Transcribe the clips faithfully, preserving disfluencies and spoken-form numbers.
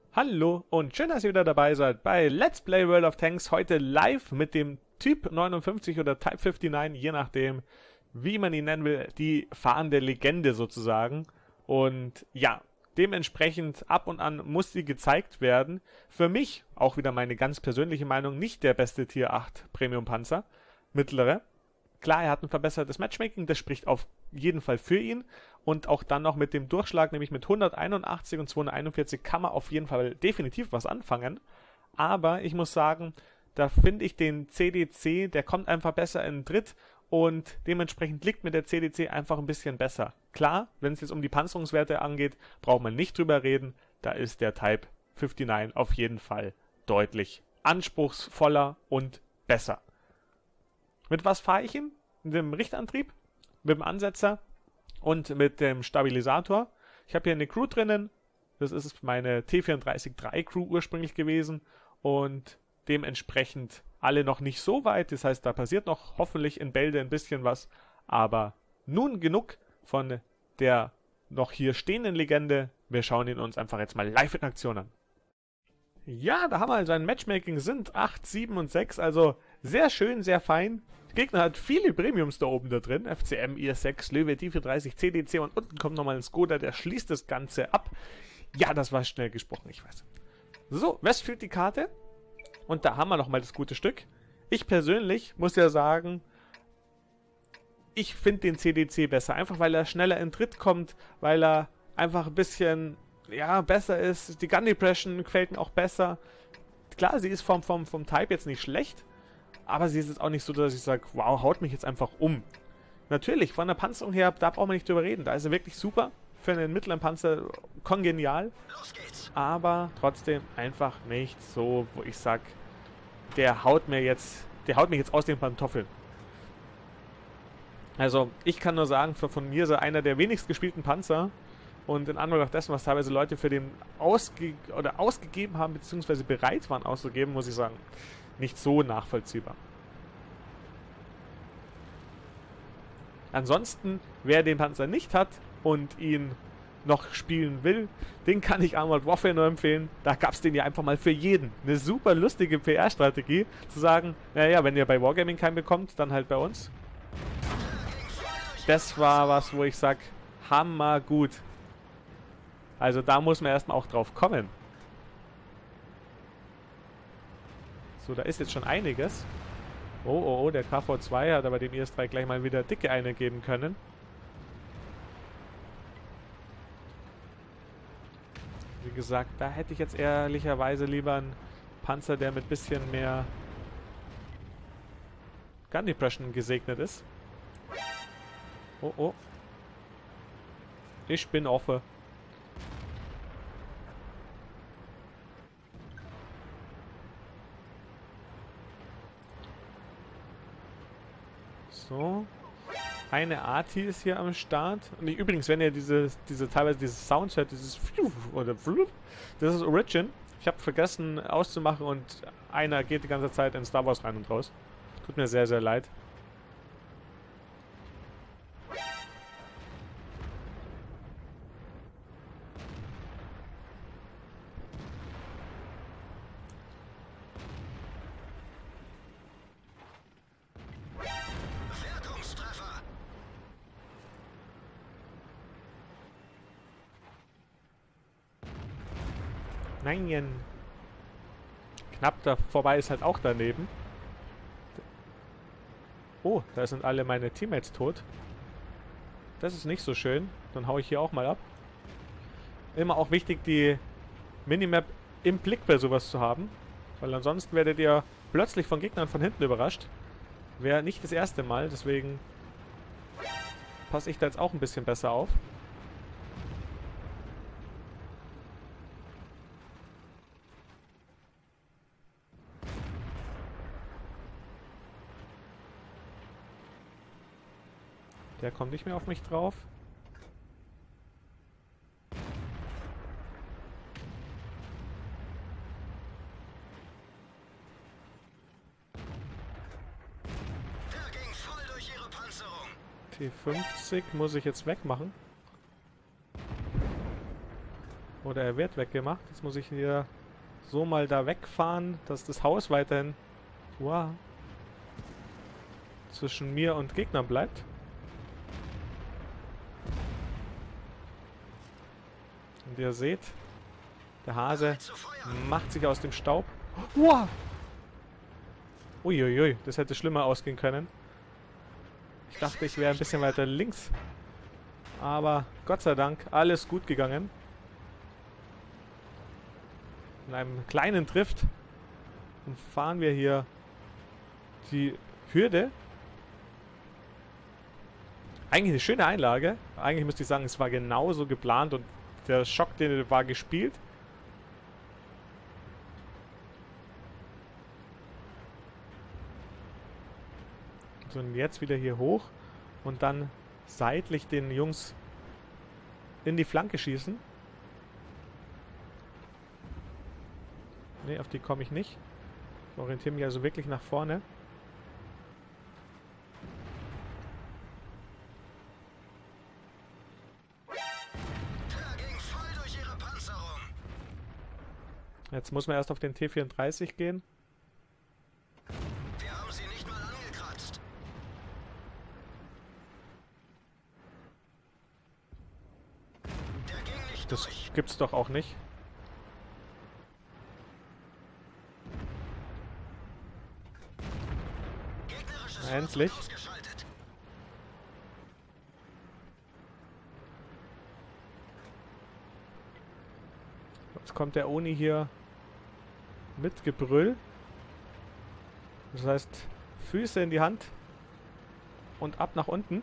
Hallo und schön, dass ihr wieder dabei seid bei Let's Play World of Tanks. Heute live mit dem Typ neunundfünfzig oder Type neunundfünfzig, je nachdem, wie man ihn nennen will, die fahrende Legende sozusagen. Und ja, dementsprechend ab und an muss sie gezeigt werden. Für mich, auch wieder meine ganz persönliche Meinung, nicht der beste Tier acht Premium Panzer, mittlere. Klar, er hat ein verbessertes Matchmaking, das spricht auf jeden Fall für ihn. Und auch dann noch mit dem Durchschlag, nämlich mit hunderteinundachtzig und zweihunderteinundvierzig, kann man auf jeden Fall definitiv was anfangen. Aber ich muss sagen, da finde ich den C D C, der kommt einfach besser in den Dritt und dementsprechend liegt mir der C D C einfach ein bisschen besser. Klar, wenn es jetzt um die Panzerungswerte angeht, braucht man nicht drüber reden. Da ist der Type neunundfünfzig auf jeden Fall deutlich anspruchsvoller und besser. Mit was fahre ich ihn? Mit dem Richtantrieb, mit dem Ansetzer und mit dem Stabilisator. Ich habe hier eine Crew drinnen. Das ist meine T vierunddreißig drei Crew ursprünglich gewesen und dementsprechend alle noch nicht so weit. Das heißt, da passiert noch hoffentlich in Bälde ein bisschen was. Aber nun genug von der noch hier stehenden Legende. Wir schauen ihn uns einfach jetzt mal live in Aktion an. Ja, da haben wir also ein Matchmaking, sind acht, sieben und sechs, also sehr schön, sehr fein. Der Gegner hat viele Premiums da oben da drin, F C M, I S sechs, Löwe, T vierunddreißig, C D C und unten kommt nochmal ein Skoda, der schließt das Ganze ab. Ja, das war schnell gesprochen, ich weiß. So, Westfield die Karte und da haben wir nochmal das gute Stück. Ich persönlich muss ja sagen, ich finde den C D C besser, einfach weil er schneller in Tritt kommt, weil er einfach ein bisschen... ja, besser ist. Die Gun Depression gefällt mir auch besser. Klar, sie ist vom, vom, vom Type jetzt nicht schlecht, aber sie ist jetzt auch nicht so, dass ich sage, wow, haut mich jetzt einfach um. Natürlich, von der Panzerung her, da braucht man nicht drüber reden. Da ist er wirklich super. Für einen mittleren Panzer kongenial. Aber trotzdem einfach nicht so, wo ich sage, der haut mir jetzt, der haut mich jetzt aus den Pantoffeln. Also, ich kann nur sagen, für, von mir ist er einer der wenigst gespielten Panzer. Und in Anbetracht dessen, was teilweise Leute für den ausge oder ausgegeben haben, beziehungsweise bereit waren auszugeben, muss ich sagen, nicht so nachvollziehbar. Ansonsten, wer den Panzer nicht hat und ihn noch spielen will, den kann ich Armored Warfare nur empfehlen. Da gab es den ja einfach mal für jeden. Eine super lustige P R-Strategie, zu sagen, naja, wenn ihr bei Wargaming keinen bekommt, dann halt bei uns. Das war was, wo ich sage, hammergut. Also da muss man erstmal auch drauf kommen. So, da ist jetzt schon einiges. Oh, oh, oh, der K V zwei hat aber dem I S drei gleich mal wieder dicke eine geben können. Wie gesagt, da hätte ich jetzt ehrlicherweise lieber einen Panzer, der mit bisschen mehr Gun Depression gesegnet ist. Oh, oh. Ich bin offen. So. Eine Arti ist hier am Start. Und ich, übrigens, wenn ihr diese, diese teilweise dieses Sound hört, dieses oder das ist Origin. Ich habe vergessen auszumachen und einer geht die ganze Zeit in Star Wars rein und raus. Tut mir sehr, sehr leid. Nein. Knapp da vorbei ist halt auch daneben. Oh, da sind alle meine Teammates tot. Das ist nicht so schön. Dann hau ich hier auch mal ab. Immer auch wichtig, die Minimap im Blick bei sowas zu haben. Weil ansonsten werdet ihr plötzlich von Gegnern von hinten überrascht. Wäre nicht das erste Mal, deswegen passe ich da jetzt auch ein bisschen besser auf. Der kommt nicht mehr auf mich drauf. Der ging voll durch ihre Panzerung. T fünfzig muss ich jetzt wegmachen. Oder er wird weggemacht. Jetzt muss ich hier so mal da wegfahren, dass das Haus weiterhin wow, zwischen mir und Gegnern bleibt. Und ihr seht, der Hase macht sich aus dem Staub. Wow! Uiuiui, das hätte schlimmer ausgehen können. Ich dachte, ich wäre ein bisschen weiter links. Aber Gott sei Dank, alles gut gegangen. In einem kleinen Drift fahren wir hier die Hürde. Eigentlich eine schöne Einlage. Eigentlich müsste ich sagen, es war genauso geplant und der Schock, den war gespielt. So, und jetzt wieder hier hoch und dann seitlich den Jungs in die Flanke schießen. Ne, auf die komme ich nicht. Ich orientiere mich also wirklich nach vorne. Jetzt muss man erst auf den T vierunddreißig gehen. Wir haben sie nicht mal angekratzt. Der ging nicht Das durch. gibt's doch auch nicht. Gegnerisches Endlich. Fahrzeug ausgeschaltet. Jetzt kommt der Oni hier mit Gebrüll. Das heißt, Füße in die Hand und ab nach unten.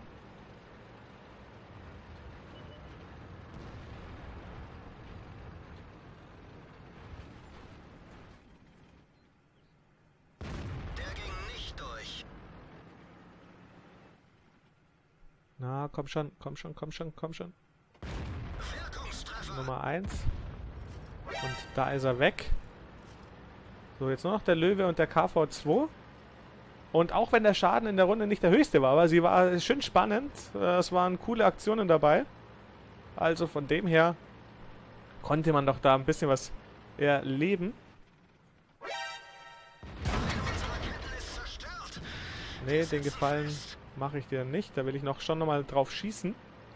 Der ging nicht durch. Na, komm schon, komm schon, komm schon, komm schon. Wirkungstreffer. Nummer eins. Und da ist er weg. So, jetzt nur noch der Löwe und der K V zwei. Und auch wenn der Schaden in der Runde nicht der höchste war, aber sie war schön spannend. Es waren coole Aktionen dabei. Also von dem her konnte man doch da ein bisschen was erleben. Unsere Ketten ist zerstört. Nee, den Gefallen mache ich dir nicht. Da will ich noch schon nochmal drauf schießen.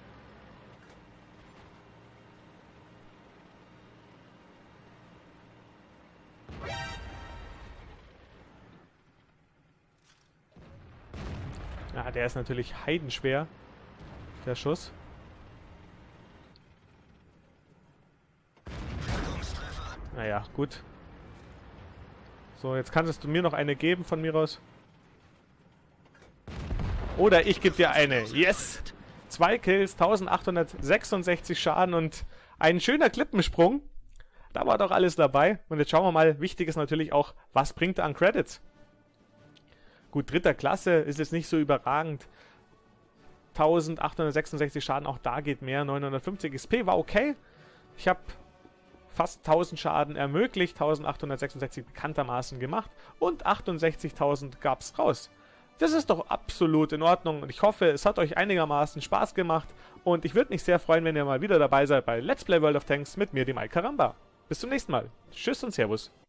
Ah, der ist natürlich heidenschwer, der Schuss. Wirkungstreffer. Naja, gut. So, jetzt kannst du mir noch eine geben von mir aus. Oder ich gebe dir eine. Yes! Zwei Kills, eintausendachthundertsechsundsechzig Schaden und ein schöner Klippensprung. Da war doch alles dabei. Und jetzt schauen wir mal, wichtig ist natürlich auch, was bringt er an Credits? Gut, dritter Klasse ist jetzt nicht so überragend. eintausendachthundertsechsundsechzig Schaden, auch da geht mehr. neunhundertfünfzig X P war okay. Ich habe fast tausend Schaden ermöglicht. eintausendachthundertsechsundsechzig bekanntermaßen gemacht. Und achtundsechzigtausend gab es raus. Das ist doch absolut in Ordnung. Und ich hoffe, es hat euch einigermaßen Spaß gemacht. Und ich würde mich sehr freuen, wenn ihr mal wieder dabei seid bei Let's Play World of Tanks mit mir, dem Alcaramba. Bis zum nächsten Mal. Tschüss und Servus.